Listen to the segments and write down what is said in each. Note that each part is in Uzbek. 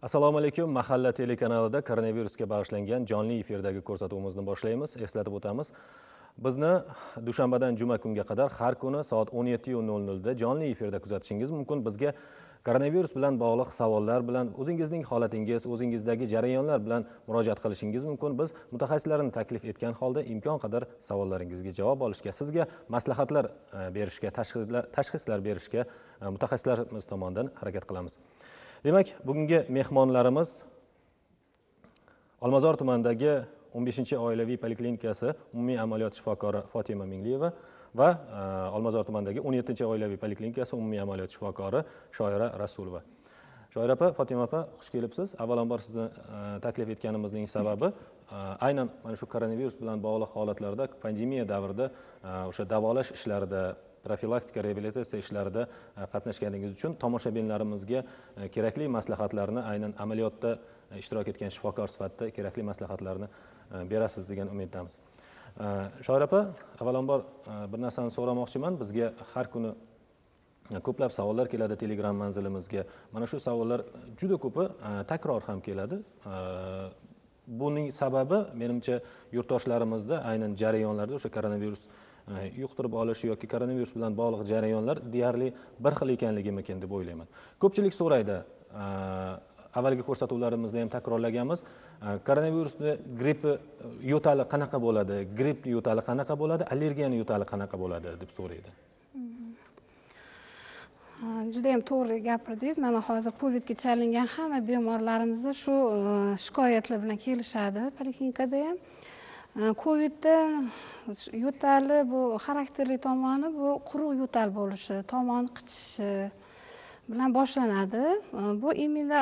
Assalomu alaykum. Mahalla telekanalida koronavirusga bag'ishlangan jonli efirdagi ko'rsatuvimizni boshlaymiz. Eslatib o'tamiz. Bizni dushanbadan juma kunga qadar har kuni soat 17:00 da jonli efirda kuzatishingiz mumkin. Bizga koronavirus bilan bog'liq savollar bilan, o'zingizning holatingiz, o'zingizdagi jarayonlar bilan murojaat qilishingiz mumkin. Biz mutaxassislarni taklif etgan holda imkon qadar savollaringizga javob olishga, sizga maslahatlar berishga, tashxislar berishga mutaxassislarimiz tomonidan harakat qilamiz. Demak, bugungi mehmonlarimiz Olmazor tumanidagi 15-oilaviy poliklinikasi umumiy amaliyot shifokori Fotima Mingliyeva va Olmazor tumanidagi 17-oilaviy poliklinikasi umumiy amaliyot shifokori Shoira Rasulova. Shoira opa, Fotima opa, xush kelibsiz. Avvalambor sizni taklif etganimizning sababi aynan mana shu koronavirus bilan bog'liq holatlarda, pandemiya davrida o'sha davolash ishlarida, profilaktika, reabilitatsiya ishlarida qatnashganingiz uchun tomoshabinlarimizga kerakli maslahatlarni, aynan amaliyotda ishtirok etgan shifokor sifatida kerakli maslahatlarni berasiz degan umiddamiz. Shoira opa, avvalambor bir narsani so'ramoqchiman. Bizga har kuni ko'plab savollar keladi Telegram manzilimizga. Mana shu savollar juda ko'pi takror ham keladi. Buning sababi menimcha yurtdoshlarimizda aynan jarayonlarda o'sha koronavirus yuqtirib olish yoki koronavirus bilan bog'liq jarayonlar deyarli bir xil ekanligimikin deb o'ylayman. Ko'pchilik so'raydi, avvalgi ko'rsatuvlarimizda ham takrorlaganmiz, koronavirusni grippi yo'tali qanaqa bo'ladi, gripp yo'tali qanaqa bo'ladi, allergiyani yo'tali qanaqa bo'ladi deb so'raydi. Juda ham to'g'ri gapirdingiz. Mana hozir Covidga chalingan hamma bemorlarimiz shu shikoyatlar bilan kelishadi poliklinikada ham. Covidda yo'tali bu xarakterli tomoni bu quruq yo'tal bo'lishi, tomon qichishi bilan boshlanadi. Bu imida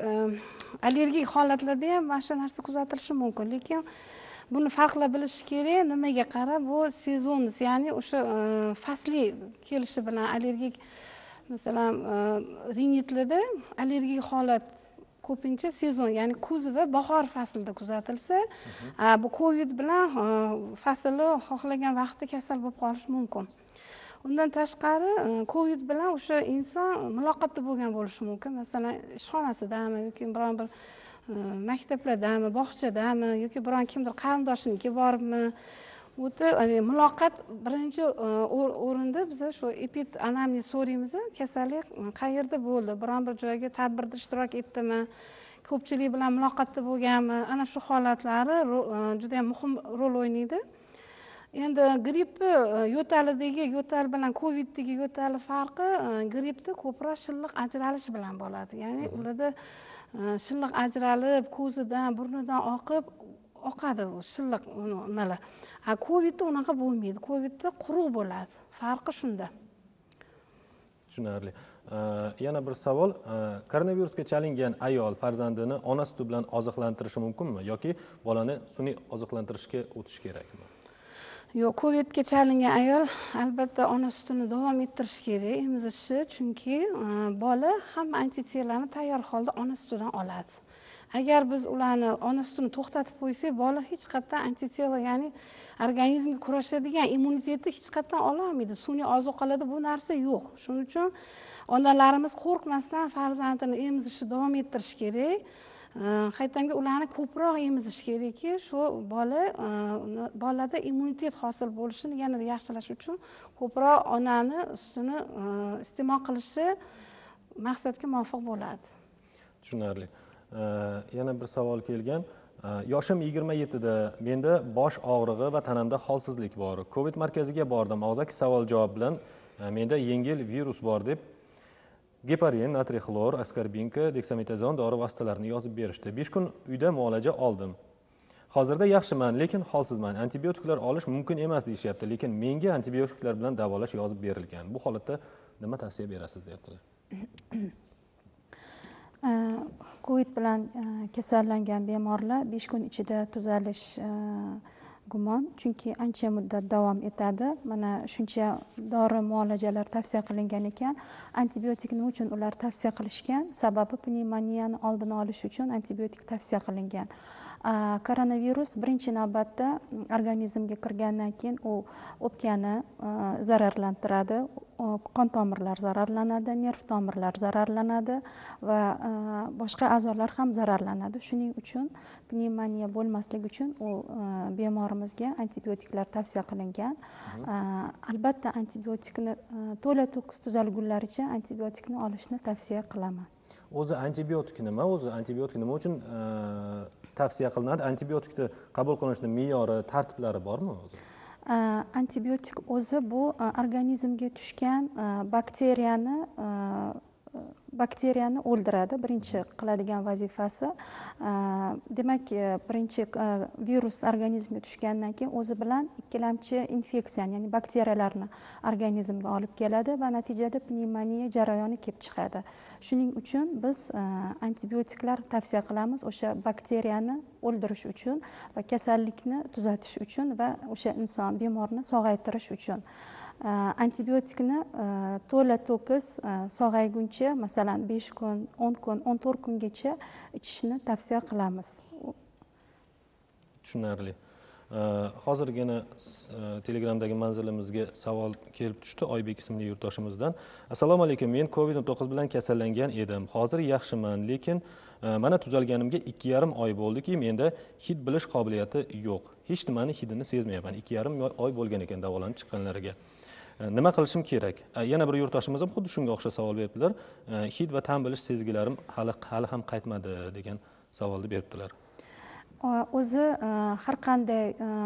allergik holatlarda ham mana shu narsa kuzatilishi mumkin, lekin buni farqlab bilish kerak. Nimaga qarab, bu sezon, ya'ni o'sha fasli kelishi bilan allergik, masalan, rinitlarda allergik holat ko'pincha sezon, ya'ni kuz va bahor faslida kuzatilsa, bu Covid bilan fasli xohlagan vaqtda kasal bo'lib qolishi mumkin. Undan tashqari Covid bilan o'sha inson muloqotda bo'lgan bo'lishi mumkin. Masalan, ishxonasidami yoki biron bir maktablardami, bog'chadami yoki biron kimdir qarindoshiniki boribmi, o'ta muloqot birinchi o'rinda biz shu anamnez so'raymiz. Kasallik qayerda bo'ldi, biron bir joyga tadbirda ishtirok etdimi, ko'pchilik bilan muloqotda bo'lganmi, ana shu holatlari juda ham muhim rol o'ynaydi. Endi grippni yo'talidagi yo'tal bilan Coviddagi yo'tali farqi, grippda ko'proq shilliq ajralish bilan bo'ladi. Ya'ni ularda shilliq ajralib, ko'zidan, burnidan oqadi u shilliq nimalar. Covidda unaqa bo'lmaydi. Covidda quruq bo'ladi. Farqi shunda. Tushunarli. Yana bir savol, koronavirusga chalingan ayol farzandini ona suti bilan oziqlantirishi mumkinmi yoki bolani sun'iy oziqlantirishga o'tish kerakmi? Yo'q, Covidga chalingan ayol albatta ona sutini davom ettirish kerak, emizishi, chunki bola hamma antitanalarni tayyor holda ona sutidan oladi. Agar biz ularni ona sutini to'xtatib qo'ysak, bola hech qatdan antitana, ya'ni organizmga kurashadigan immunitetni hech qatdan ola olmaydi. Sun'iy ozuqalarda bu narsa yo'q. Shuning uchun onalarimiz qo'rqmasdan farzandini emizishni davom ettirish kerak. Qaytamga ularni ko'proq emizish kerakki, shu bolada immunitet hosil bo'lishini yanada yaxshilash uchun ko'proq onani sutini iste'mol qilishi maqsadga muvofiq bo'ladi. Tushunarli. Yana bir savol kelgan. Yoshim 27 da, menda bosh og'rig'i va tanamda holsizlik bor. Covid markaziga bordim. Og'zaki savol-javob bilan menda yengil virus bor deb geparin, natriy xlor, askarbinka, deksametazon dori vositalarini yozib berishdi. 5 kun uyda muolaja oldim. Hozirda yaxshiman, lekin holsizman. Antibiotiklar olish mumkin emas deyishyapti, lekin menga antibiotiklar bilan davolash yozib berilgan. Bu holatda nima tavsiya berasiz deyaptilar. Covid bilan kasallangan bemorlar 5 kun ichida tuzalish gumon, chunki ancha muddat davom etadi. Mana shuncha dori muolajalar tavsiya qilingan ekan. Antibiotik nima uchun ular tavsiya qilishgan? Sababi pnevmoniyani oldini olish uchun antibiotik tavsiya qilingan. koronavirus birinchi navbatda organizmga kirgandan keyin u o'pkani zararlantiradi, qon tomirlar zararlanadi, nerv tomirlar zararlanadi va boshqa a'zolar ham zararlanadi. Shuning uchun pnevmoniya bo'lmasligi uchun u bemorimizga antibiotiklar tavsiya qilingan. Albatta antibiotikni to'la to'kis tuzalgunlaricha antibiotikni olishni tavsiya qilaman. O'zi antibiotik nima? O'zi antibiotik nima uchun tavsiya qilinadi? Antibiotikni qabul qilishning me'yori, tartiblari bormi o'zi? Antibiotik o'zi bu organizmga tushgan bakteriyani o'ldiradi. Birinchi qiladigan vazifasi. Demak, birinchi virus organizmga tushgandan keyin o'zi bilan ikkilamchi infeksiyani, ya'ni bakteriyalarni organizmga olib keladi va natijada pnevmoniya jarayoni kelib chiqadi. Shuning uchun biz antibiotiklar tavsiya qilamiz o'sha bakteriyani o'ldirish uchun va kasallikni tuzatish uchun va o'sha inson bemorni sog'aytirish uchun. Antibiotikni to'la to'kis sog'ayguncha, masalan 5 kun, 10 kun, 14 kungacha ichishni tavsiya qilamiz. Tushunarli. Hozirgina Telegramdagi manzilimizga savol kelib tushdi Oybek ismli yurtdoshimizdan. Assalomu alaykum. Men COVID-19 bilan kasallangan edim. Hozir yaxshiman, lekin mana tuzalganimga 2,5 oy bo'ldiki, menda hid bilish qobiliyati yo'q. Hech nimani hidini sezmayapman. 2,5 oy bo'lgan ekan davolanib chiqqanlariga. Nima qilishim kerak? Yana bir yurtdoshimiz ham xuddi shunga o'xshash savol beribdilar. Hid va ta'm bilish sezgilarim hali ham qaytmadi degan savolni beribdilar. O'zi har qanday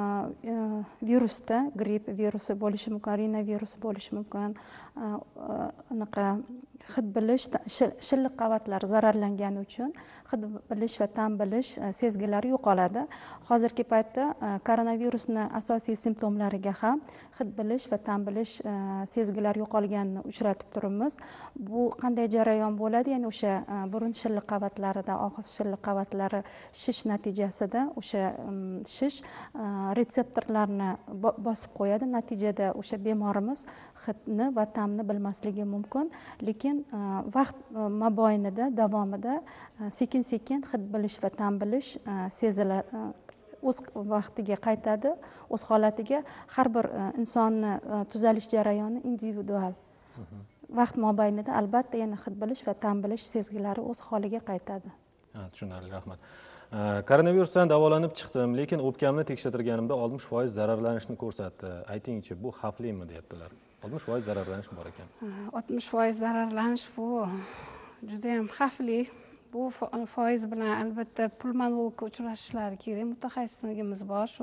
virusda, gripp virusi bo'lishi mumkin, rinovirus bo'lishi mumkin, anaqa hid bilish, shilliq qavatlar zararlangani uchun hid bilish va ta'm bilish sezgilari yo'qoladi. Hozirgi paytda koronavirusning asosiy simptomlariga ham hid bilish va ta'm bilish sezgilari yo'qolganini uchratib turibmiz. Bu qanday jarayon bo'ladi? Ya'ni o'sha burun shilliq qavatlarida, og'iz shilliq qavatlari shish natijasida o'sha shish retseptorlarni bosib qo'yadi. Natijada o'sha bemorimiz hidni va ta'mni bilmasligi mumkin, lekin vaqt mobaynida davomida sekin-sekin hid bilish va ta'm bilish seziladi, o'z vaqtiga qaytadi, o'z holatiga. Har bir insonni tuzalish jarayoni individual. Vaqt mobaynida albatta yana hid bilish va ta'm bilish sezgilari o'z holiga qaytadi. Tushunarli, rahmat. Koronavirusdan davolanib chiqdim, lekin o'pkamni tekshirtirganimda 60% zararlanishni ko'rsatdi. Aytingchi, bu xavflimi deyaptilar. 60% zararlanish bor ekan. 60% zararlanish bu juda ham xavfli. Bu foiz bilan albatta pulmonologga uchrashishlari kerak. Mutaxassisligimiz bor shu.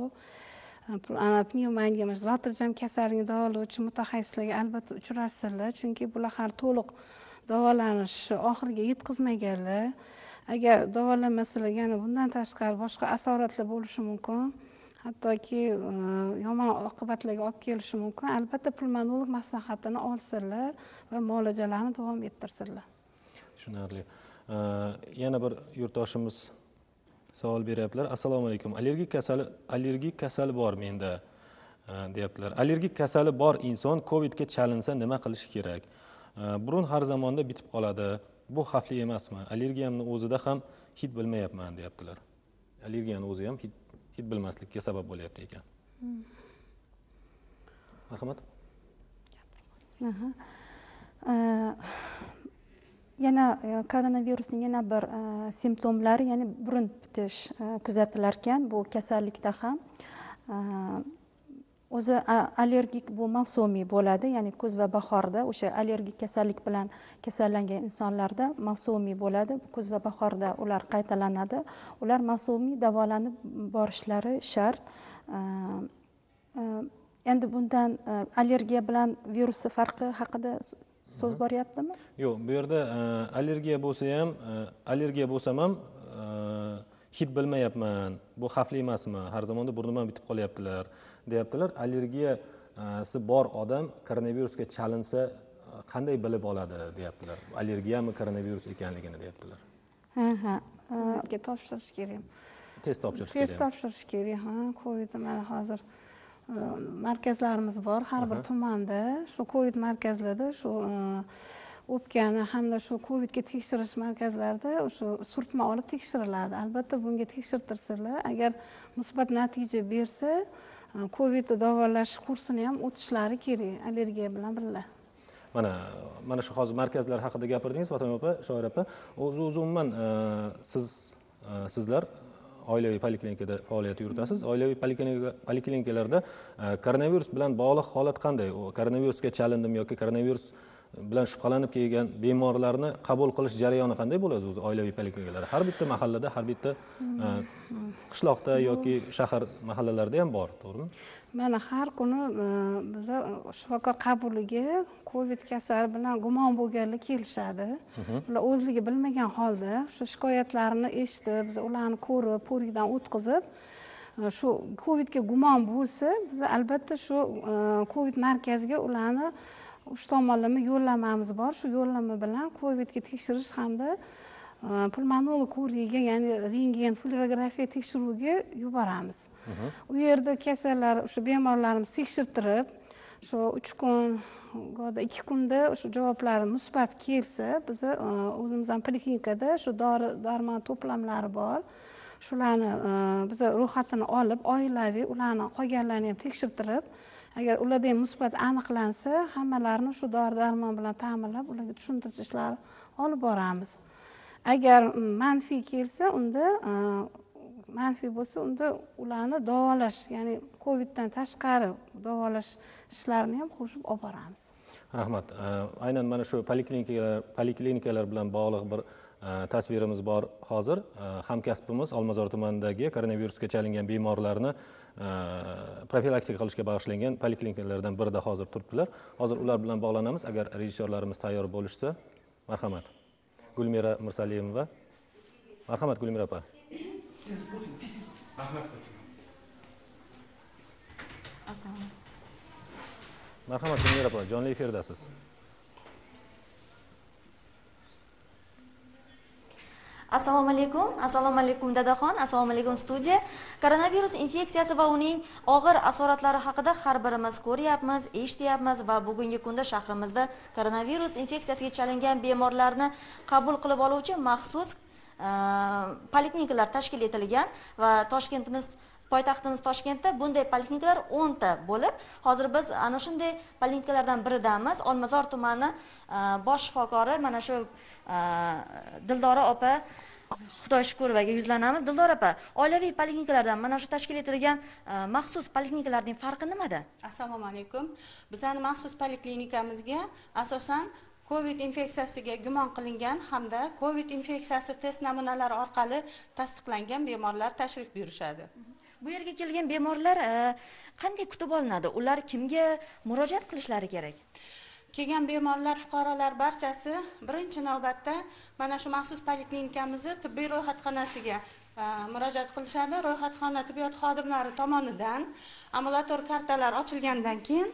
Pnevmoniya, zotirjam kasallikni davolovchi mutaxassislarga albatta uchrashsinlar, chunki bular hali to'liq davolanish oxiriga yetkazmaganlar. Agar davolanmasalar yana bundan tashqari boshqa asoratlar bo'lishi mumkin. Hattoki yomon oqibatlarga olib kelishi mumkin. Albatta pulmonolog maslahatini olsinlar va muolajalarni davom ettirsinlar. Tushunarli. Yana bir yurtdoshimiz savol beryaptilar. Assalomu alaykum. Allergik kasali bor menda deyaptilar. Allergik kasali bor inson COVIDga chalinsa nima qilish kerak? Burun har zamonda bitib qoladi. Bu xavfli emasmi? Allergiyamni o'zida ham hid bilmayapman deyaptilar. Allergiyani o'zi ham hid bilmaslikka sabab bo'lyapti ekan. Marhamat. Yana koronavirusning yana bir simptomlari, ya'ni burun bitish kuzatilar ekan. Bu kasallikda ham o'zi allergik bu mavsumiy bo'ladi, ya'ni kuz va bahorda o'sha allergik kasallik bilan kasallangan insonlarda mavsumiy bo'ladi. Kuz va bahorda ular qaytalanadi. Ular mavsumiy davolanib borishlari shart. Endi bundan allergiya bilan virusning farqi haqida so'z boryaptimi? Yo'q, bu yerda allergiya bo'lsam ham hid bilmayapman. Bu xavfli emasmi? Har zamonda burnimdan bitib qolyaptilar deyaptilar. Allergiyasi bor odam koronavirusga chalinsa qanday bilib oladi deyaptilar. Allergiyami koronavirus ekanligini deyaptilar. Topshirish kerak. Test topshirish kerak. Test topshirish kerak. COVID mana hozir markazlarimiz bor har bir tumanda. Shu COVID markazlarda shu o'pkani hamda shu covidga tekshirish markazlarida o'sha surtma olib tekshiriladi. Albatta bunga tekshirtirsalar, agar musbat natija bersa, covidni davolash kursini ham o'tishlari kerak allergiya bilan birga. Mana shu hozir markazlar haqida gapirdingiz Fotima opa, Shoira opa. O'zi umuman sizlar oilaviy poliklinikada faoliyat yuritasiz. Oilaviy poliklinikalarda koronavirus bilan bog'liq holat qanday? Koronavirusga chalindim yoki koronavirus bilan shubhalanib kelgan bemorlarni qabul qilish jarayoni qanday bo'ladi o'zi oilaviy poliklinikalarda? Har bitta mahallada, har bitta qishloqda yoki shahar mahallalarida ham bor, to'g'rimi? Mana har kuni biz shifokor qabuliga covid kasali bilan gumon bo'lganlar kelishadi. Ular o'zligi bilmagan holda shu shikoyatlarini eshitib, biz ularni ko'rib, ko'rikdan o'tkazib, shu covidga gumon bo'lsa, biz albatta shu covid markaziga ularni uch tomonlama yo'llamamiz bor. Shu yo'llanma bilan covidga tekshirish hamda pulmonolog ko'rigiga, ya'ni rentgen, flebografiya tekshiruviga yuboramiz. U yerda kasallar, o'sha bemorlarimiz tekshirtirib, shu 3 kun, go'da 2 kunda o'sha javoblari musbat kelsa, biz o'zimiz ham poliklinikada shu dori-darmon to'plamlari bor. Shularni biz ro'yxatini olib, oilaviy ularni qolganlarini ham tekshirtirib, agar ularda ham musbat aniqlansa, hammalarini shu dori-darmon bilan ta'minlab, ularga tushuntirish ishlari olib boramiz. Agar manfiy kelsa, unda manfiy bo'lsa, unda ularni davolash, ya'ni coviddan tashqari davolash ishlarini ham qo'shib olib boramiz. Rahmat. Aynan mana shu poliklinikalar bilan bog'liq bir tasvirimiz bor hozir. Hamkasbimiz Olmazor tumanidagi koronavirusga chalingan bemorlarni profilaktika qilishga bag'ishlangan poliklinikalardan birida hozir turibdilar. Hozir ular bilan bog'lanamiz. Agar rejissyorlarimiz tayyor bo'lishsa, marhamat. Gulmira Mirsaliyeva. Marhamat Gulmira opa. Marhamat Gulmira opa, jonli efirdasiz. Assalomu alaykum dadaxon, assalomu alaykum studiya. Koronavirus infeksiyasi va uning og'ir asoratlari haqida har birimiz ko'ryapmiz, eshityapmiz va bugungi kunda shahrimizda koronavirus infeksiyasiga chalingan bemorlarni qabul qilib oluvchi maxsus poliklinikalar tashkil etilgan va poytaxtimiz Toshkentda bunday poliklinikalar 10 ta bo'lib, hozir biz ana shunday poliklinikalardan biridamiz. Olmazor tumani bosh shifokori mana shu Dildora opa Xudoy shukrovaga yuzlanamiz. Dildora opa, oilaviy poliklinikalardan mana shu tashkil etilgan maxsus poliklinikalarning farqi nimada? Assalomu alaykum. Bizning maxsus poliklinikamizga asosan COVID infeksiyasiga gumon qilingan hamda COVID infeksiyasi test namunalari orqali tasdiqlangan bemorlar tashrif buyurishadi. Bu yerga kelgan bemorlar qanday kutib olinadi? Ular kimga murojaat qilishlari kerak? Kelgan bemorlar, fuqarolar barchasi birinchi navbatda mana shu maxsus poliklinikamizni tibbiy ro'yxatxonasiga murojaat qilishadi. Ro'yxatxona tibbiyot xodimlari tomonidan ambulator kartalar ochilgandan keyin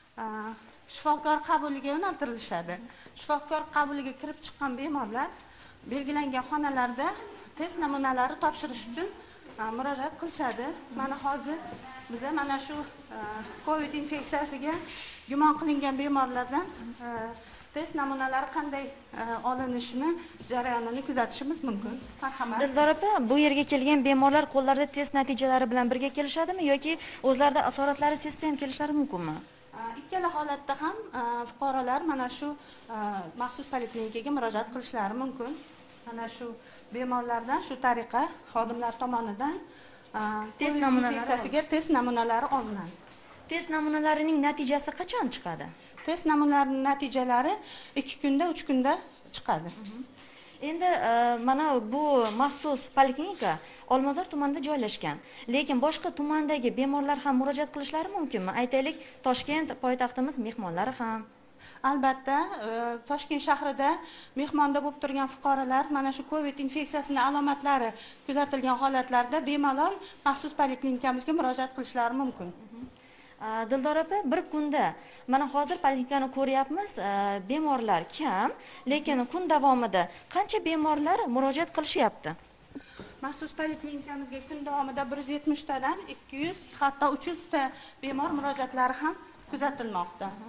shifokor qabuliga yo'naltirilishadi. Shifokor qabuliga kirib chiqqan bemorlar belgilangan xonalarda test namunalari topshirish uchun murojaat qilishadi. Mana hozir biz mana shu COVID infeksiyasiga gumon qilingan bemorlardan test namunalari qanday olinishini jarayonini kuzatishimiz mumkin. Marhamat. Dildora opa, bu yerga kelgan bemorlar qo'llarida test natijalari bilan birga kelishadimi yoki o'zlarida asoratlari sezsa ham kelishlari mumkinmi? Ikkala holatda ham fuqarolar mana shu maxsus poliklinikaga murojaat qilishlari mumkin. Mana shu bemorlardan shu tariqa xodimlar tomonidan test namunalari test namunalari olinadi. Test namunalarining natijasi qachon chiqadi? Test namunalarining natijalari 2 kunda, 3 kunda chiqadi. Endi mana bu maxsus poliklinika Olmazor tumanida joylashgan. Lekin boshqa tumandagi bemorlar ham murojaat qilishlari mumkinmi? Aytaylik, Toshkent poytaxtimiz mehmonlari ham. Albatta, Toshkent shahrida mehmonda bo'lib turgan fuqarolar mana shu COVID infeksiyasining alomatlari kuzatilgan holatlarda bemalol maxsus poliklinikamizga murojaat qilishlari mumkin. Dildora opa, bir kunda mana hozir poliklinikani ko'ryapmiz, bemorlar kam, lekin kun davomida qancha bemorlar murojaat qilishyapti? Maxsus poliklinikamizga kun davomida 170 tadan 200, hatto 300 ta bemor murojaatlari ham kuzatilmoqda.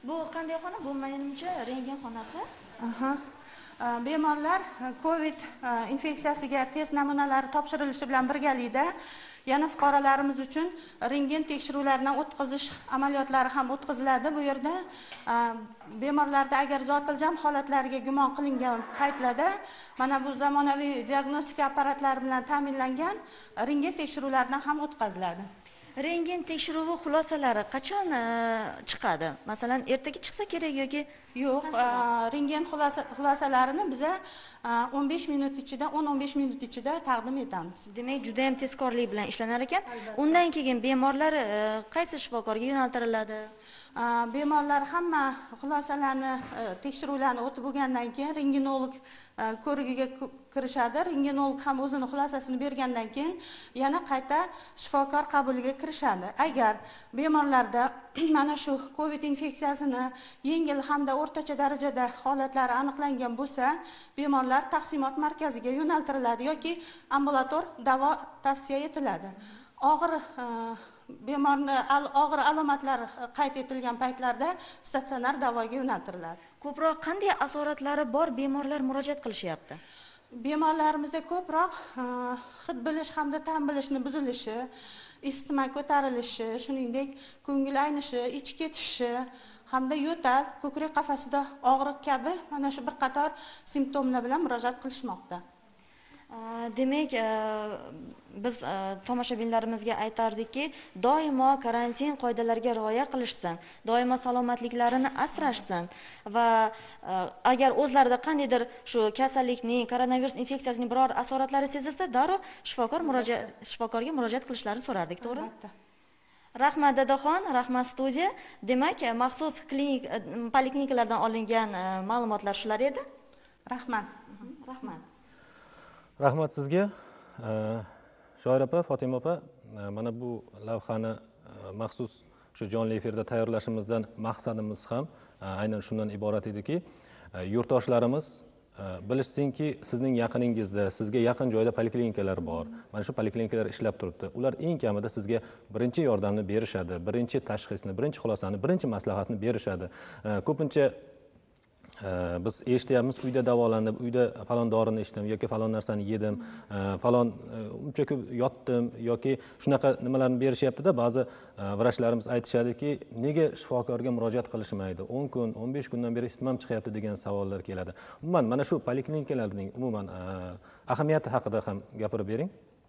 Bu qanday xona? Bu menimcha rentgen xonasi. Aha. Bemorlar COVID infeksiyasiga test namunalari topshirilishi bilan birgalikda yana fuqarolarimiz uchun rentgen tekshiruvlaridan o'tkazish amaliyotlari ham o'tkaziladi. Bu yerda bemorlarda agar zotiljam holatlariga gumon qilingan paytlarda mana bu zamonaviy diagnostika apparatlari bilan ta'minlangan rentgen tekshiruvlaridan ham o'tkaziladi. Rentgen tekshiruvi xulosalari qachon chiqadi? Masalan, ertaga chiqsa kerak yoki yo'q, rentgen xulosalarini biza 15 minut ichida, 10-15 minut ichida taqdim etamiz. Demak, juda ham tezkorlik bilan ishlanar ekan. Undan keyin bemorlar qaysi shifokorga yo'naltiriladi? Bemorlar hamma xulosalarni, tekshiruvlarni o'tib bo'lgandan keyin rentgenolog ko'rigiga kirishadi. Rentgenolog ham o'zini xulosasini bergandan keyin yana qayta shifokor qabuliga kirishadi. Agar bemorlarda mana shu COVID infeksiyasini yengil hamda o'rtacha darajada holatlari aniqlangan bo'lsa, bemorlar taqsimot markaziga yo'naltiriladi yoki ambulator davo tavsiya etiladi. Bemorni og'ir alomatlari qayd etilgan paytlarda statsionar davoga yo'naltiriladi. Ko'proq qanday asoratlari bor bemorlar murojaat qilishyapti? Bemorlarimizda ko'proq hid bilish hamda ta'm bilishni buzilishi, isitma ko'tarilishi, shuningdek ko'ngil aynishi, ichib ketishi hamda yo'tal, ko'krak qafasida og'riq kabi mana shu bir qator simptomlar bilan murojaat qilishmoqda. Demak, biz tomoshabinlarimizga aytardikki, doimo karantin qoidalariga rioya qilishsin, doimo salomatliklarini asrashsin va agar o'zlarida qandaydir shu kasallikning, koronavirus infeksiyasining biror asoratlari sezilsa, darrov shifokorga murojaat qilishlarini so'rardik, to'g'ri? Rahmat Dadaxon, rahmat studiya. Demak, maxsus poliklinikalardan olingan ma'lumotlar shular edi. Rahmat. Rahmat. Rahmat sizga. Shoir opa, Fotima opa, mana bu lavhani maxsus shu jonli efirda tayyorlashimizdan maqsadimiz ham aynan shundan iborat ediki, yurtdoshlarimiz bilishsinki, sizning yaqiningizda, sizga yaqin joyda poliklinikalar bor. Mana shu poliklinikalar ishlab turibdi. Ular eng kamida sizga birinchi yordamni berishadi, birinchi tashxisni, birinchi xulosani, birinchi maslahatni berishadi. Ko'pincha biz eshityapmiz, uyda davolandim, uyda falon dorini ichdim yoki falon narsani yedim, falon uncha ko'p yotdim yoki shunaqa nimalarni berishyapti-da, ba'zi vrachlarimiz aytishadiki, nega shifokorga murojaat qilishmaydi? 10 kun, 15 kundan beri isitmam chiqyapti degan savollar keladi. Umuman mana shu poliklinikalarning umuman ahamiyati haqida ham gapirib bering.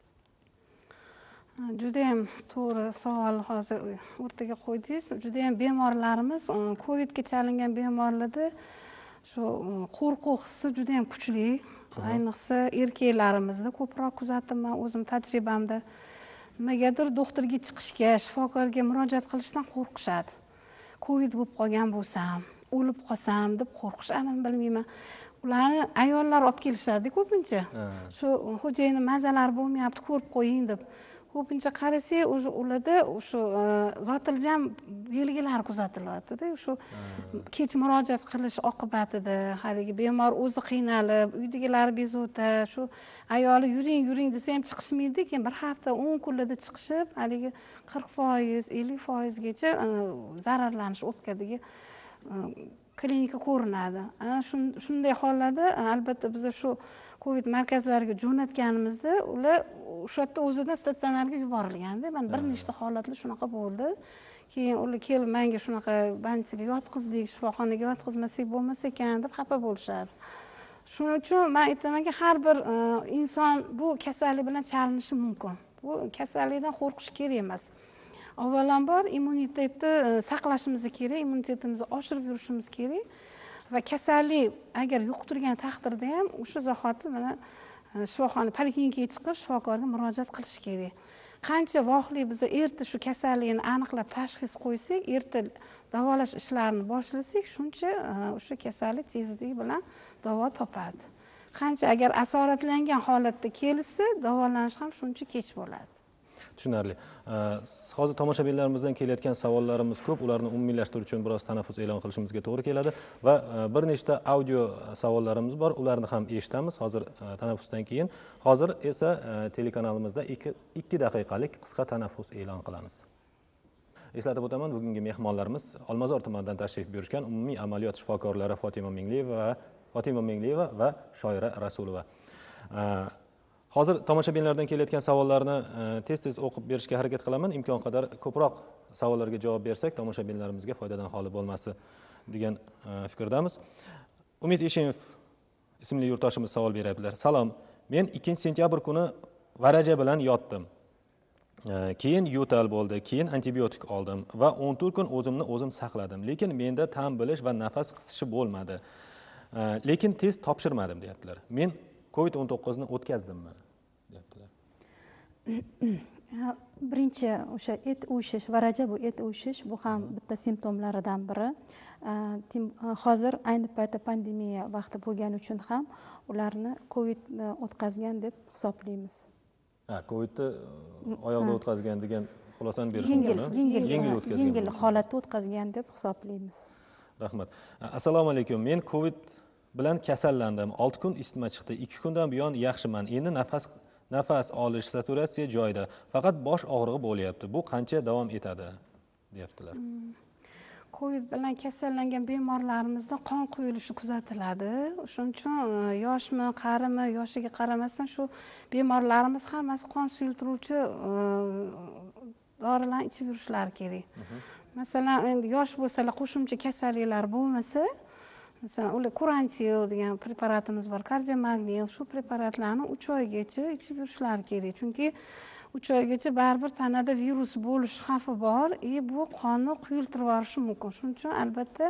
Juda ham to'g'ri savol hozir o'rtaga qo'ydingiz. Juda ham bemorlarimiz COVIDga chalingan bemorlarda shu qo'rquv hissi juda ham kuchli. Ayniqsa erkaklarimizda ko'proq kuzatibman o'zim tajribamda. Nimagadir doktorga chiqishga, shifokorga murojaat qilishdan qo'rqishadi. COVID bo'lib qolgan bo'lsam, o'lib qolsam deb qo'rqishadimi bilmayman. Ularni ayollar olib kelishadi ko'pincha. Shu xo'jayini mazalari bo'lmayapti, ko'rib qo'ying deb. Ko'pincha qarasak, ularda o'sha zotiljam belgilar kuzatilyapti-da. Shu kech murojaat qilish oqibatida haligi bemor o'zi qiynalib, uydagilar bezovta, shu ayoli yuring desa ham chiqishmaydi, keyin bir hafta 10 kunlarda chiqishib, haligi 40%, 50%gacha zararlanish o'pkadagi klinika ko'rinadi. Shunday hollarda albatta biz shu COVID markazlariga jo'natganimizda ular o'sha yerda o'zidan statsionarga yuborilganda, men bir nechta holatlar shunaqa bo'ldi. Keyin ular kelib menga shunaqa больницаga yotqizdik, shifoxonaga yotqizmasak bo'lmas ekan deb xafa bo'lishadi. Shuning uchun men aytamanki, har bir inson bu kasallik bilan chalinishi mumkin. Bu kasallikdan qo'rqish kerak emas. Avvalambor immunitetni saqlashimiz kerak, immunitetimizni oshirib yurishimiz kerak. Va kasallik agar yuqtirgan taqdirda ham o'sha zahoti mana shifoxona poliklinikaga chiqib shifokorga murojaat qilish kerak. Qancha vaqtli biz erta shu kasallikni aniqlab tashxis qo'ysak, erta davolash ishlarini boshlasak, shuncha o'sha kasallik tezlik bilan davo topadi. Qancha agar asoratlangan holatda kelsa, davolanish ham shuncha kech bo'ladi. Tushunarli. Hozir tomoshabinlarimizdan kelayotgan savollarimiz ko'p, ularni umumiylashtiruvchi uchun biroz tanaffus e'lon qilishimizga to'g'ri keladi va bir nechta audio savollarimiz bor, ularni ham eshitamiz hozir tanaffusdan keyin. Hozir esa telekanalimizda 2 daqiqalik qisqa tanaffus e'lon qilamiz. Eslatib o'taman, bugungi mehmonlarimiz Olmazor tumanidan tashrif buyurishgan umumiy amaliyot shifokorlari Fotima Mingliyeva va Shoira Rasulova. Hozir tomoshabinlardan kelayotgan savollarni tez-tez o'qib berishga harakat qilaman. Imkon qadar ko'proq savollarga javob bersak, tomoshabinlarimizga foydadan xoli bo'lmasi degan fikrdamiz. Umid Eshimov ismli yurtdoshimiz savol beryaptilar. Salom, men 2-sentyabr kuni varaja bilan yotdim. Keyin yo'tal bo'ldi, keyin antibiotik oldim va 14 kun o'zimni o'zim saqladim. Lekin menda ta'm bilish va nafas qisishi bo'lmadi. Lekin test topshirmadim deyaptilar. Men COVID-19 ni o'tkazdimmi deyaptilar. Birinchi o'sha et o'shish, varaja bu et o'shish, bu ham bitta simptomlaridan biri. Hozir ayni paytda pandemiya vaqti bo'lgani uchun ham ularni COVID o'tkazgan deb hisoblaymiz. COVIDni oyoqda o'tkazgan degan xulosani berish mumkinmi? Yengil holatda o'tkazgan deb hisoblaymiz. Rahmat. Assalomu alaykum. Men COVID bilan kasallandim. 6 kun isitma chiqdi. 2 kundan buyon yaxshiman. Endi nafas olish, saturatsiya joyida. Faqat bosh og'rig'i bo'lyapti. Bu qancha davom etadi, deyaptilar. COVID bilan kasallangan bemorlarimizda qon quyilishi kuzatiladi. Shuning uchun yoshmi, qarimi, yoshiga qaramasdan shu bemorlarimiz hammasi qon suyultiruvchi dorilarni ichib yurishlari kerak. Masalan, endi yosh bo'lsalar, qo'shimcha kasalliklar bo'lmasa, masalan, ular kurantil degan preparatimiz bor, kardiomagnil, shu preparatlarni 3 oygacha ichib yurishlari kerak. Chunki 3 oygacha baribir tanada virus bo'lish xavfi bor, bu qonni quyiltirib yuborishi mumkin. Shuning uchun albatta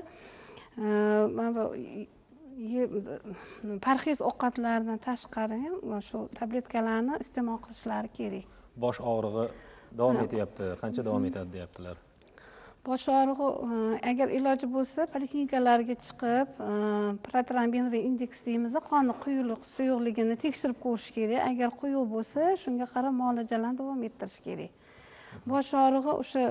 parhez ovqatlardan tashqari ham shu tabletkalarni iste'mol qilishlari kerak. Bosh og'rig'i davom etyapti. Qancha davom etadi deyaptilar. Bosh og'rig'i agar iloji bo'lsa poliklinikalarga chiqib, protrombin indeks deymiz, qonni quyuq suyuqligini tekshirib ko'rish kerak. Agar quyuq bo'lsa, shunga qarab muolajalarni davom ettirish kerak. Bosh og'rig'i o'sha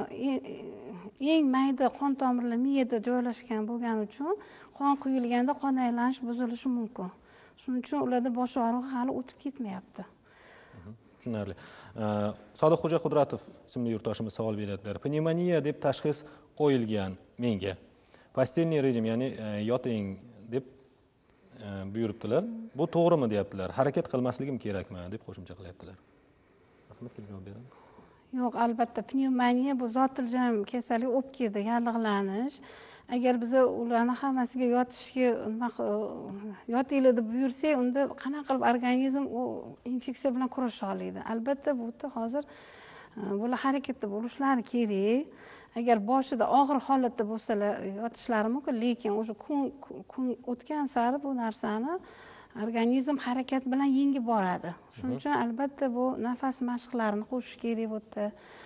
eng mayda qon tomirlar miyada joylashgan bo'lgani uchun qon quyilganda qon aylanish buzilishi mumkin. Shuning uchun ularda bosh og'rig'i hali o'tib ketmayapti. Tushunarli. Sodiqxo'ja Qudratov ismli yurtdoshimiz savol beryaptilar. Pnevmoniya deb tashxis qo'yilgan menga. Postelniy rejim, ya'ni yoting deb buyuribdilar. Bu to'g'rimi deyaptilar. Harakat qilmasligim kerakmi deb qo'shimcha qilyaptilar. Rahmat, javob bering. Yo'q, albatta pnevmoniya bu zotiljam kasallik, o'pkada yallig'lanish. Agar biz ularni hammasiga yotishga yotinglar deb buyursak, unda qanaqa qilib organizm u infeksiya bilan kurasha oladi. Albatta bu yerda hozir bular harakatda bo'lishlari kerak. Agar boshida og'ir holatda bo'lsalar yotishlari mumkin, lekin o'sha kun o'tgan sari bu narsani organizm harakat bilan yengib boradi. Shuning uchun albatta bu nafas mashqlarini qo'shish kerak bu yerda.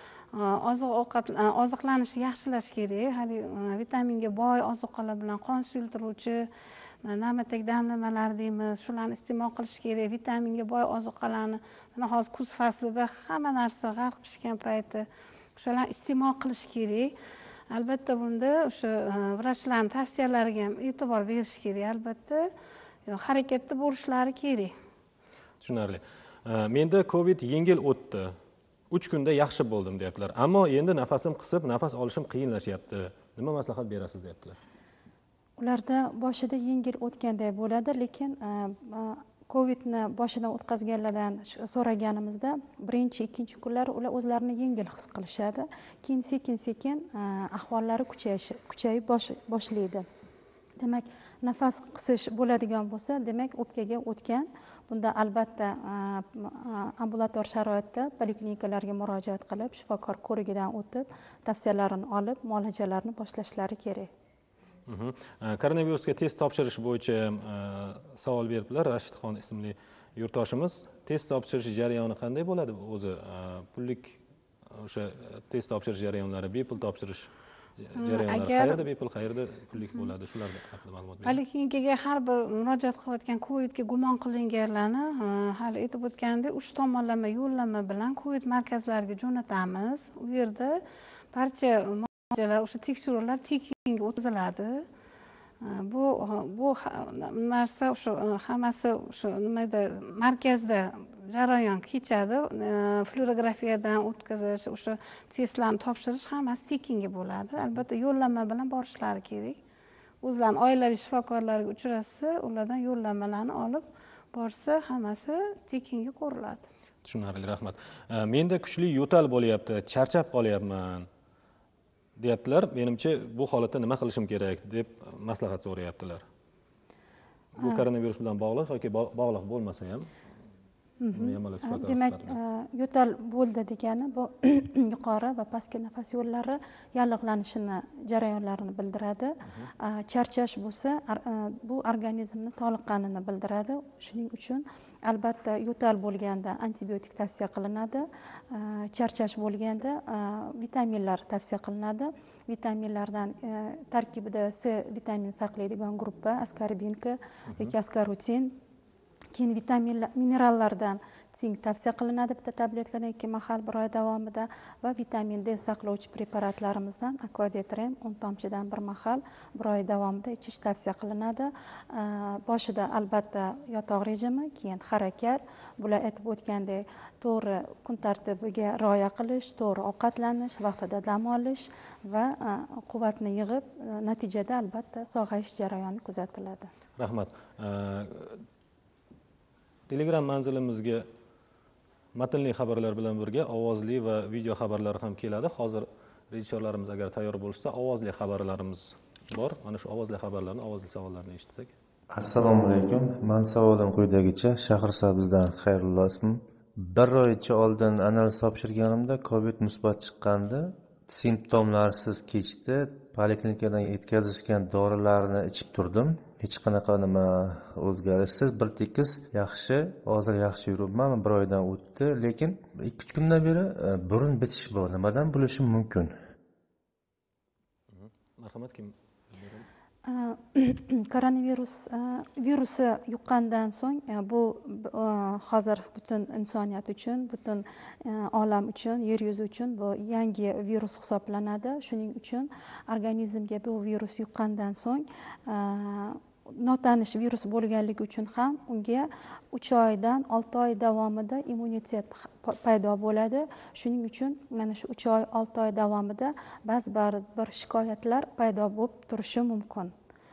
Oziqlanishni yaxshilash kerak. Hali vitaminga boy ozuqalar bilan qon suyultiruvchi namatak damlamalar deymiz, shularni iste'mol qilish kerak. Vitaminga boy ozuqalarni mana hozir kuz faslida hamma narsa g'arq pishgan payti shularni iste'mol qilish kerak. Albatta bunda o'sha vrachlarning tavsiyalariga ham e'tibor berish kerak. Albatta harakatda bo'lishlari kerak. Tushunarli. Menda COVID yengil o'tdi. 3 kunda yaxshi bo'ldim deyaptilar. Ammo endi nafasim qisib, nafas olishim qiyinlashyapti. Nima maslahat berasiz deyaptilar. Ularda boshida yengil o'tganday bo'ladi, lekin COVIDni boshidan o'tkazganlardan so'raganimizda birinchi, ikkinchi kunlar ular o'zlarini yengil his qilishadi. Keyin sekin-sekin ahvollari kuchayib boshlaydi. Demak, nafas qisish bo'ladigan bo'lsa, demak o'pkaga o'tgan. Bunda albatta ambulator sharoitda poliklinikalarga murojaat qilib, shifokor ko'rigidan o'tib, tavsiyalarini olib, muolajalarni boshlashlari kerak. Koronavirusga test topshirish bo'yicha savol beribdilar. Rashidxon ismli yurtdoshimiz. Test topshirish jarayoni qanday bo'ladi o'zi? Pullik o'sha test topshirish jarayonlari, bepul topshirish jarayonlari qayerda bepul, qayerda pullik bo'ladi? Shularga haqida ma'lumot bering. Poliklinikaga har bir murojaat qilayotgan COVIDga gumon qilinganlarni hali aytib o'tgandek 3 tomonlama yo'llanma bilan COVID markazlariga jo'natamiz. U yerda barcha muolajalar, o'sha tekshiruvlar tekinga o'tkaziladi. Bu narsa o'sha hammasi o'sha nimada markazda jarayon kechadi. Fluorografiyadan o'tkazish, o'sha testlarni topshirish hammasi tekinga bo'ladi. Albatta yo'llanma bilan borishlari kerak. O'zlarining oilaviy shifokorlarga uchrashsa, ulardan yo'llanmalarni olib borsa, hammasi tekinga ko'riladi. Tushunarli, rahmat. Menda kuchli yo'tal bo'lyapti, charchab qolyapman deyaptilar. Menimcha bu holatda nima qilishim kerak deb maslahat so'rayaptilar. Bu koronavirus bilan bog'liq yoki bog'liq bo'lmasa ham demak, yo'tal bo'ldi degani bu yuqori va pastki nafas yo'llari yallig'lanishini jarayonlarini bildiradi. Charchash bo'lsa, bu organizmni toliqqanini bildiradi. Shuning uchun albatta yo'tal bo'lganda antibiotik tavsiya qilinadi. Charchash bo'lganda vitaminlar tavsiya qilinadi. Vitaminlardan tarkibida C vitamini saqlaydigan gruppa askorbinka yoki askorutin. Keyin vitaminlar, minerallardan sink tavsiya qilinadi bitta tabletkadan 2 mahal 1 oy davomida va vitamin D saqlovchi preparatlarimizdan Aquadetrem 10 tomchidan 1 mahal 1 oy davomida ichish tavsiya qilinadi. Boshida albatta yotoq rejimi, keyin harakat, bular aytib o'tgandek to'g'ri kun tartibiga rioya qilish, to'g'ri ovqatlanish, vaqtida dam olish va quvvatni yig'ib, natijada albatta sog'ayish jarayoni kuzatiladi. Rahmat. Telegram manzilimizga matnli xabarlar bilan birga ovozli va video xabarlar ham keladi. Hozir rejissyorlarimiz agar tayyor bo'lsa, ovozli xabarlarimiz bor. Mana shu ovozli xabarlarni, ovozli savollarni eshitsak. Assalomu alaykum. Men savolim quyidagicha: Shahrisabzdan Xayrullo ismim. 1 oycha oldin analiz topshirganimda COVID musbat chiqqandi. Simptomlarsiz kechdi. Poliklinikadan yetkazishgan dorilarni ichib turdim. Hech qanaqa nima o'zgarishsiz, bir tekis yaxshi, hozir yaxshi yuribman. 1 oydan o'tdi, lekin 2-3 kundan beri burun bitish bor. Nimadan bo'lishim mumkin? Marhamat, kim? Koronavirus virusi yuqqandan so'ng bu hozir butun insoniyat uchun, butun olam uchun, yer yuzi uchun bu yangi virus hisoblanadi. Shuning uchun organizmga bu virus yuqqandan so'ng notanish virus bo'lganligi uchun ham unga 3 oydan 6 oy davomida immunitet paydo bo'ladi. Shuning uchun mana shu 3 oy 6 oy davomida ba'zi bir shikoyatlar paydo bo'lib turishi mumkin.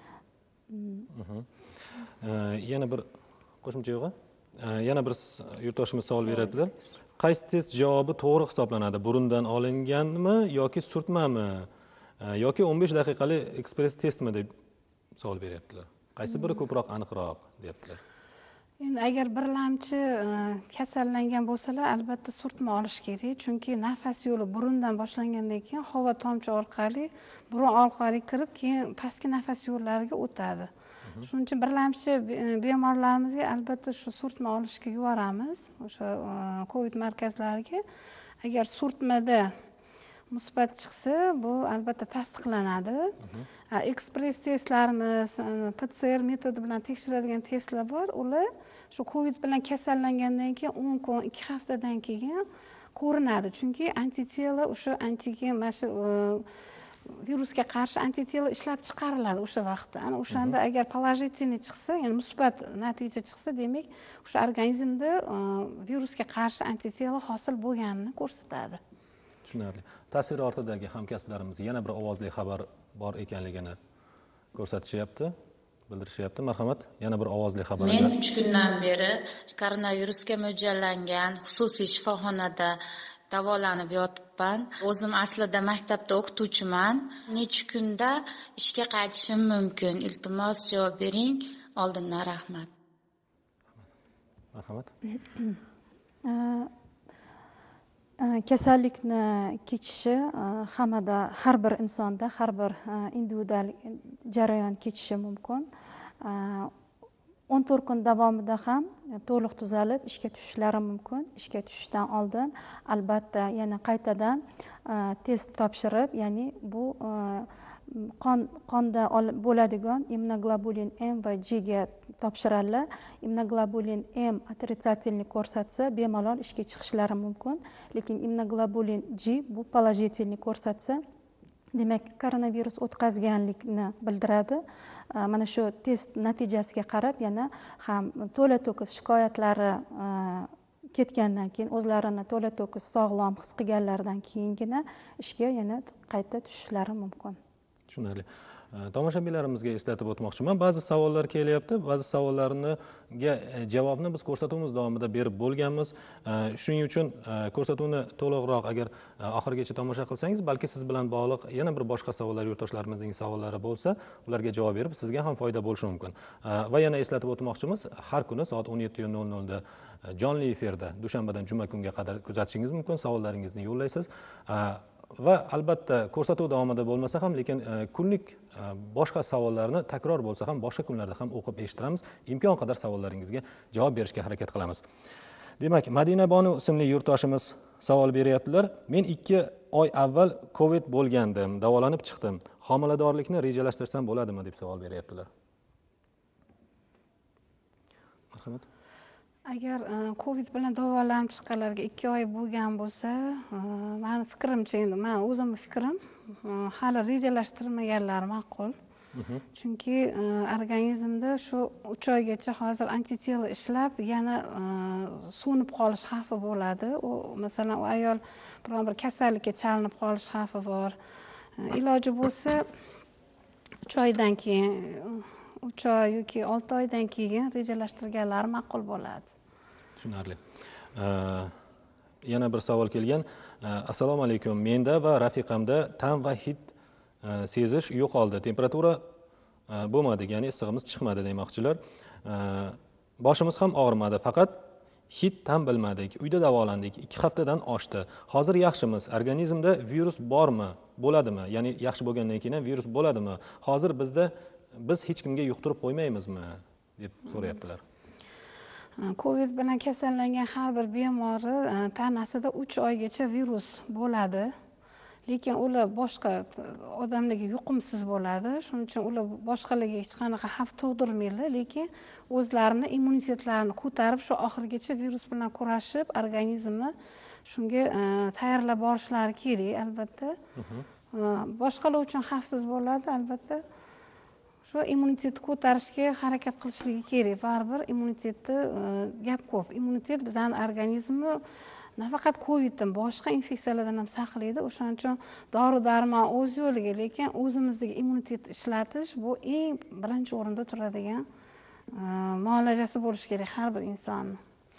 Yana bir qo'shimcha yo'q. Yana bir yurtdoshimiz savol beryaptilar. Qaysi test javobi to'g'ri hisoblanadi? Burundan olinganmi yoki surtmami yoki 15 daqiqalik ekspress testmi deb savol beryaptilar. Qaysi biri ko'proq aniqroq deyaptilar. Endi agar birlamchi kasallangan bo'lsalar, albatta surtma olish kerak, chunki nafas yo'li burundan boshlangandan keyin havo tomchi orqali, burun orqali kirib, keyin pastki nafas yo'llariga o'tadi. Shuning uchun birlamchi bemorlarimizga albatta shu surtma olishga yuboramiz, o'sha COVID markazlariga. Agar surtmada musbat chiqsa, bu albatta tasdiqlanadi. Ekspress testlarimiz, PCR metodi bilan tekshiradigan testlar bor. Ular shu COVID bilan kasallangandan keyin 10 kun, 2 haftadan keyin ko'rinadi. Chunki antitela o'sha antigen mana shu virusga qarshi antitela ishlab chiqariladi o'sha vaqtda. Ana o'shanda agar положительный chiqsa, ya'ni musbat natija chiqsa, demak, o'sha organizmda virusga qarshi antitela hosil bo'lganini ko'rsatadi. Tushunarli. Tasvir ortidagi hamkasblarimiz yana bir ovozli xabar bor ekanligini ko'rsatishyapti, bildirishyapti. Marhamat, yana bir ovozli xabar. Men 3 kundan beri koronavirusga mo'ljallangan xususiy shifoxonada davolanib yotibman. O'zim aslida maktabda o'qituvchiman. Necha kunda ishga qaytishim mumkin? Iltimos javob bering. Oldindan rahmat. Marhamat. Kasallikni kechishi hammada, har bir insonda, har bir individual jarayon kechishi mumkin. 14 kun davomida ham to'liq tuzalib ishga tushishlari mumkin. Ishga tushishdan oldin albatta yana qaytadan test topshirib, ya'ni bu qonda bo'ladigan immunoglobulin M va G ga topshiradilar. Immunoglobulin M отрицательный ko'rsatsa, bemalol ishga chiqishlari mumkin. Lekin immunoglobulin G bu положительный ko'rsatsa, demak koronavirus o'tkazganlikni bildiradi. Mana shu test natijasiga qarab yana ham to'la to'kis shikoyatlari ketgandan keyin o'zlarini to'la to'kis sog'lom his qilganlaridan keyingina ishga yana qayta tushishlari mumkin. Tushunarli. Tomoshabinlarimizga eslatib o'tmoqchiman. Ba'zi savollar kelyapti. Ba'zi savollarga javobni biz ko'rsatuvimiz davomida berib bo'lganmiz. Shuning uchun ko'rsatuvni to'liqroq agar oxirigacha tomosha qilsangiz, balki siz bilan bog'liq yana bir boshqa savollar, yurtdoshlarimizning savollari bo'lsa, ularga javob berib, sizga ham foyda bo'lishi mumkin. Va yana eslatib o'tmoqchimiz, har kuni soat 17:00 da jonli efirda dushanbadan juma kunga qadar kuzatishingiz mumkin. Savollaringizni yo'llaysiz. Va albatta ko'rsatuv davomida bo'lmasa ham, lekin kunlik boshqa savollarni takror bo'lsa ham boshqa kunlarda ham o'qib eshittiramiz. Imkon qadar savollaringizga javob berishga harakat qilamiz. Demak, Madina Bonu ismli yurtdoshimiz savol beryaptilar. Men 2 oy avval Covid bo'lgandim, davolanib chiqdim. Homiladorlikni rejalashtirsam bo'ladimi deb savol beryaptilar. Marhamat. Agar Covid bilan davolanib chiqqanlarga 2 oy bo'lgan bo'lsa, meni fikrimcha, endi men o'zimning fikrim, hali rejalashtirmaganlar ma'qul. Chunki organizmda shu 3 oygacha hozir antitelo ishlab, yana so'nib qolish xavfi bo'ladi. U masalan, u ayol biron bir kasallikka chalinib qolish xavfi bor. Iloji bo'lsa 3 oydan keyin 3 oy yoki 6 oydan keyin rejalashtirganlar ma'qul bo'ladi. Tushunarli. Yana bir savol kelgan. Assalomu alaykum. Menda va rafiqamda ta'm va hid sezish yo'qoldi. Temperatura bo'lmadi, ya'ni issig'imiz chiqmadi demoqchilar. Boshimiz ham og'rimadi, faqat hid ta'm bilmadik. Uyda davolandik. 2 haftadan oshdi. Hozir yaxshimiz. Organizmda virus bormi? Bo'ladimi? Ya'ni yaxshi bo'lgandan keyin ham virus bo'ladimi? Hozir biz hech kimga yuqtirib qo'ymaymizmi deb so'rayaptilar. Covid bilan kasallangan har bir bemori tanasida 3 oygacha virus bo'ladi. Lekin ular boshqa odamlarga yuqumsiz bo'ladi. Shuning uchun ular boshqalarga hech qanaqa xavf tug'dirmaydi, lekin o'zlarini immunitetlarini ko'tarib shu oxirigacha virus bilan kurashib, organizmni shunga tayyorlab borishlari kerak, albatta. Boshqalar uchun xavfsiz bo'ladi, albatta. Shu immunitetni ko'tarishga harakat qilishligi kerak. Baribir immunitetni gap ko'p. Immunitet bizning organizmni nafaqat Coviddan, boshqa infeksiyalardan ham saqlaydi. O'shaning uchun dori-darmon o'z yo'liga, lekin o'zimizdagi immunitetni ishlatish bu eng birinchi o'rinda turadigan muolajasi bo'lishi kerak har bir insonning.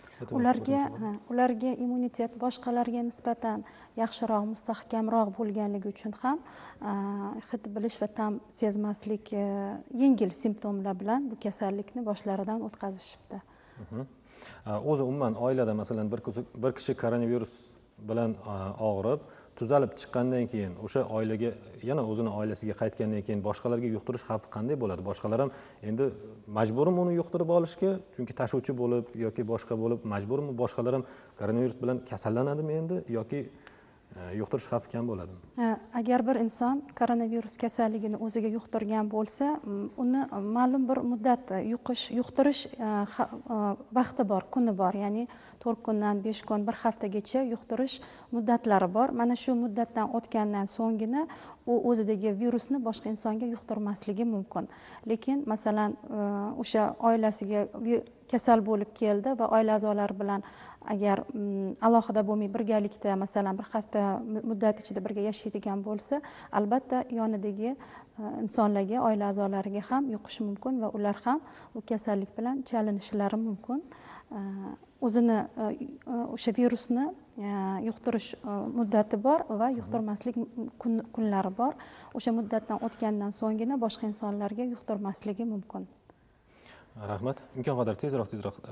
Ularga immunitet boshqalarga nisbatan yaxshiroq, mustahkamroq bo'lganligi uchun ham hid bilish va ta'm sezmaslik yengil simptomlar bilan bu kasallikni boshlaridan o'tkazishibdi. O'zi umuman oilada masalan bir kishi koronavirus bilan og'rib, tuzalib chiqqandan keyin o'sha oilaga, yana o'zini oilasiga qaytgandan keyin boshqalarga yuqtirish xavfi qanday bo'ladi? Boshqalar ham endi majburmi uni yuqtirib olishga, chunki tashuvchi bo'lib yoki boshqa bo'lib majburmi? Boshqalar ham koronavirus bilan kasallanadimi endi yoki yuqtirish xavfi kam bo'ladimi? Agar bir inson koronavirus kasalligini o'ziga yuqtirgan bo'lsa, uni ma'lum bir muddat yuqtirish vaqti bor, kuni bor. Ya'ni 4 kundan 5 kun, 1 haftagacha yuqtirish muddatlari bor. Mana shu muddatdan o'tgandan so'nggina u o'zidagi virusni boshqa insonga yuqtirmasligi mumkin. Lekin masalan, o'sha oilasiga kasal bo'lib keldi va oila a'zolari bilan agar alohida bo'lmay birgalikda masalan 1 hafta muddat ichida birga yashaydigan bo'lsa, albatta yonidagi insonlarga, oila a'zolariga ham yuqishi mumkin va ular ham bu kasallik bilan chalinishlari mumkin. O'zini o'sha virusni yuqtirish muddati bor va yuqtirmaslik kunlari bor. O'sha muddatdan o'tgandan so'nggina boshqa insonlarga yuqtirmasligi mumkin. Rahmat. Imkon qadar tezroq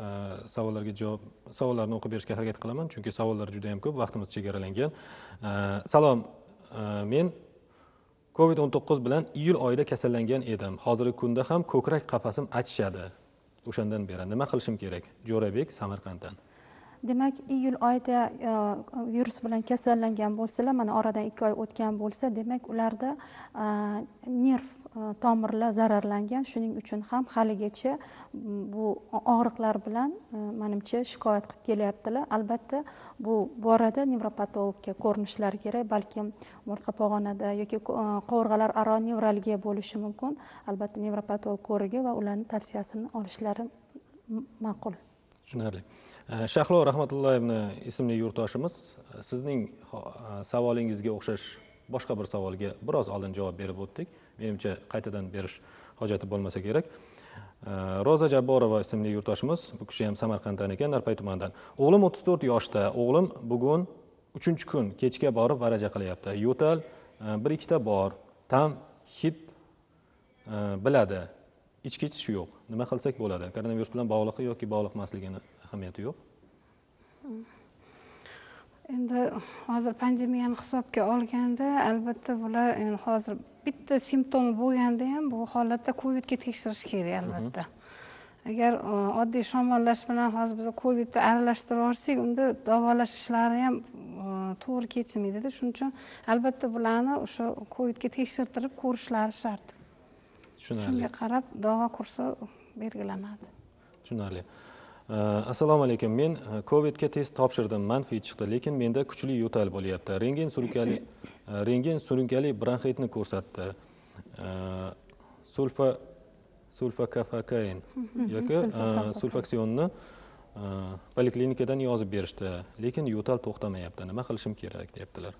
savollarni o'qib berishga harakat qilaman, chunki savollar juda ham ko'p, vaqtimiz chegaralangan. Salom. Men Covid-19 bilan iyul oyida kasallangan edim. Hozirgi kunda ham ko'krak qafasim achishadi. O'shandan beri nima qilishim kerak? Jo'rabek, Samarqanddan. Demak, iyul oyida virus bilan kasallangan bo'lsalar, mana oradan 2 oy o'tgan bo'lsa, demak ularda nerv tomirlar zararlangan. Shuning uchun ham haligacha bu og'riqlar bilan menimcha shikoyat qilib kelyaptilar. Albatta, bu borada nevropatologga ko'rinishlari kerak, balkim umurtqa pog'onada yoki qovurg'alar aro nevralgiya bo'lishi mumkin. Albatta, nevropatolog ko'rigi va ularning tavsiyasini olishlari ma'qul. Tushunarli. Shahlo Rahmatullayevna ismli yurtdoshimiz sizning savolingizga o'xshash boshqa bir savolga biroz oldin javob berib o'tdik. Menimcha qaytadan berish hojati bo'lmasa kerak. Roza Jabborova ismli yurtdoshimiz, bu kishi ham Samarqanddan ekan, Narpay tumanidan. O'g'lim 34 yoshda. O'g'lim bugun 3-kun kechga borib varaja qilyapti. Yo'tal 1-2 ta bor. Tam hid biladi. Ichki ichishi yo'q. Nima qilsak bo'ladi? Koronavirus bilan bog'liqmi yoki bog'liq emasligini ahamiyati yo'q. Endi hozir pandemiyani hisobga olganda, albatta bular hozir bitta simptomi bo'lganda ham bu holatda Covidga tekshirish kerak albatta. Agar oddiy shamollash bilan hozir biz Covidni aralashtirib olsak, unda davolash ishlari ham to'g'ri kechmaydi-da. Shuning uchun albatta bularni o'sha Covidga tekshirtirib ko'rishlari shart. Shunga qarab davo kursi belgilanadi. Tushunarli. Assalomu alaykum. Men Covidga test topshirdim, manfiy chiqdi, lekin menda kuchli yo'tal bo'lyapti. Rentgen surunkali bronxitni ko'rsatdi. Sulfakafakain yoki sulfaksionni poliklinikadan yozib berishdi, lekin yo'tal to'xtamayapti. Nima qilishim kerak deyaptilar.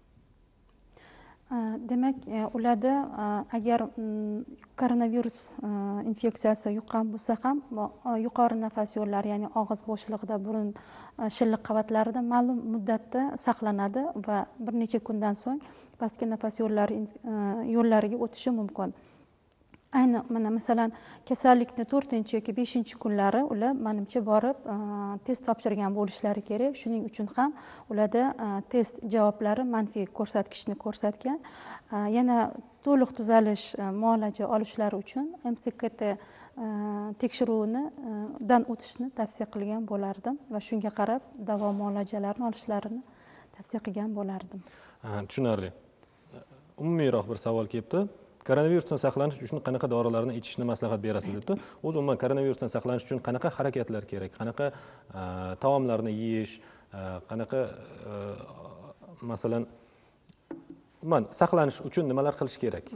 Demak, ularda agar koronavirus infeksiyasi yuqqan bo'lsa ham, yuqori nafas yo'llari, ya'ni og'iz bo'shlig'ida, burun shilliq qavatlarida ma'lum muddatda saqlanadi va bir necha kundan so'ng pastki nafas yo'llariga o'tishi mumkin. Ayni mana masalan kasallikni 4 yoki 5 kunlari ular menimcha borib test topshirgan bo'lishlari kerak. Shuning uchun ham ularda test javoblari manfiy ko'rsatkichni ko'rsatgan. Yana to'liq tuzalish muolaja olishlari uchun MCKT tekshiruvidan o'tishni tavsiya qilgan bo'lardim va shunga qarab davo muolajalarini olishlarini tavsiya qilgan bo'lardim. Tushunarli. Umumiyroq bir savol kelibdi. Koronavirusdan saqlanish uchun qanaqa dorilarni ichishni maslahat berasiz debdi. O'zi umuman koronavirusdan saqlanish uchun qanaqa harakatlar kerak, qanaqa taomlarni yeyish, qanaqa masalan umuman saqlanish uchun nimalar qilish kerak?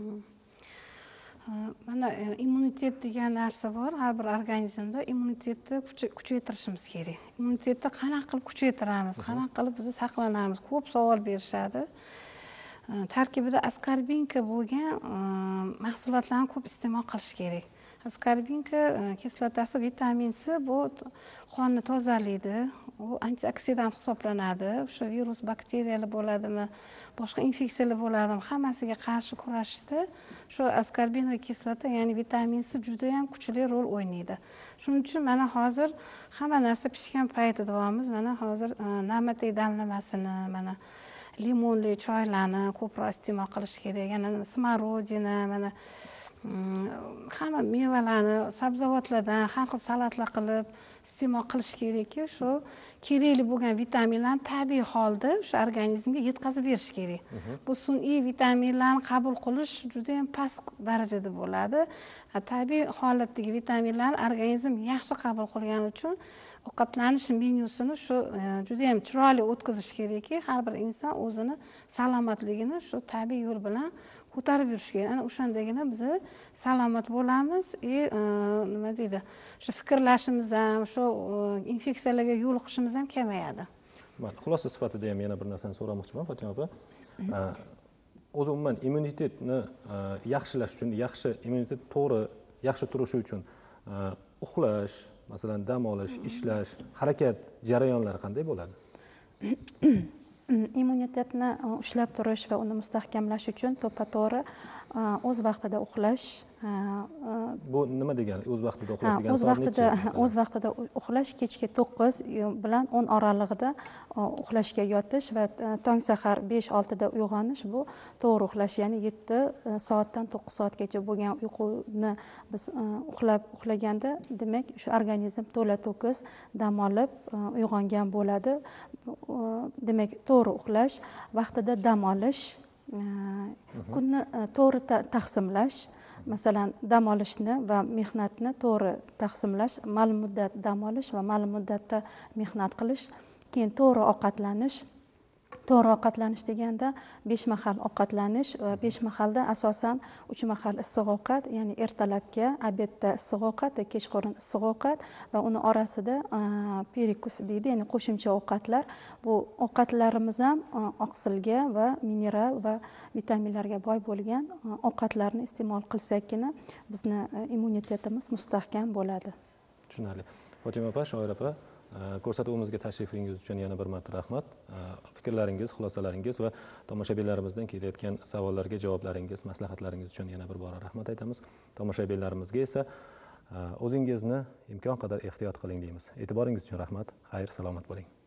Mana immunitet degan narsa bor. Har bir organizmda immunitetni kuchaytirishimiz kerak. Immunitetni qanaqa qilib kuchaytiramiz, qanaqa qilib biz saqlanamiz? Ko'p savol berishadi. Tarkibida askarbinka bo'lgan mahsulotlarni ko'p iste'mol qilish kerak. Askarbinka kislotasi vitamin C, bu qonni tozalaydi, u antioksidant hisoblanadi. O'sha virus, bakteriyalar bo'ladimi, boshqa infeksiyalar bo'ladimi, hammasiga qarshi kurashishda shu askarbinoid kislota, ya'ni vitamin C juda ham kuchli rol o'ynaydi. Shuning uchun mana hozir hamma narsa pishgan payti davomimiz, mana hozir na'matak damlamasini, mana limonli choylarni ko'proq iste'mol qilish kerak. Yana smorodina, mana hamma mevalarni, sabzavotlardan har xil salatlar qilib iste'mol qilish kerakki, shu kerakli bo'lgan vitaminlarni tabiiy holda o'sha organizmga yetkazib berish kerak. Bu sun'iy vitaminlarni qabul qilish juda ham past darajada bo'ladi. Tabiiy holatdagi vitaminlarni organizm yaxshi qabul qilgani uchun ovqatlanish menyusini shu juda ham chiroyli o'tkazish kerakki, har bir inson o'zini salomatligini shu tabiiy yo'l bilan ko'tarib yurish kerak. Ana o'shandagina biz salomat bo'lamiz, nima deydi, shu fikrlashimiz ham, shu infeksiyalarga yo'liqishimiz ham kamayadi. Xulosa sifatida ham yana bir narsani so'ramoqchiman, Fotima opa. O'zi umuman immunitetni yaxshilash uchun, yaxshi immunitet to'g'ri yaxshi turishi uchun uxlash, masalan dam olish, ishlash, harakat jarayonlari qanday bo'ladi? Immunitetni ushlab turish va uni mustahkamlash uchun to'ppa-to'g'ri o'z vaqtida uxlash. Bu nima degani? O'z vaqtida uxlash degani? O'z vaqtida uxlash, kechki 9 bilan 10 oralig'ida uxlashga yotish va tong sahar 5-6 da uyg'onish, bu to'g'ri uxlash, ya'ni 7 soatdan 9 soatgacha bo'lgan uyquni biz uxlaganda, demak, shu organizm to'la to'kis dam olib uyg'ongan bo'ladi. Demak, to'g'ri uxlash, vaqtida dam olish, kunni to'g'ri taqsimlash, masalan dam olishni va mehnatni to'g'ri taqsimlash, ma'lum muddat dam olish va ma'lum muddatda mehnat qilish, keyin to'g'ri ovqatlanish, to'g'ri ovqatlanish deganda 5 mahal ovqatlanish va 5 mahalda asosan 3 mahal issiq ovqat, ya'ni ertalabki, obedda issiq ovqat va kechqurun issiq ovqat va uni orasida perikus deydi, ya'ni qo'shimcha ovqatlar. Bu ovqatlarimiz ham oqsilga va mineral va vitaminlarga boy bo'lgan ovqatlarni iste'mol qilsakkina bizni immunitetimiz mustahkam bo'ladi. Tushunarli. Fotima opa, Shoira opa, ko'rsatuvimizga tashrifingiz uchun yana bir marta rahmat. Fikrlaringiz, xulosalaringiz va tomoshabinlarimizdan kelayotgan savollarga javoblaringiz, maslahatlaringiz uchun yana bir bora rahmat aytamiz. Tomoshabinlarimizga esa o'zingizni imkon qadar ehtiyot qiling deymiz. E'tiboringiz uchun rahmat. Xayr, salomat bo'ling.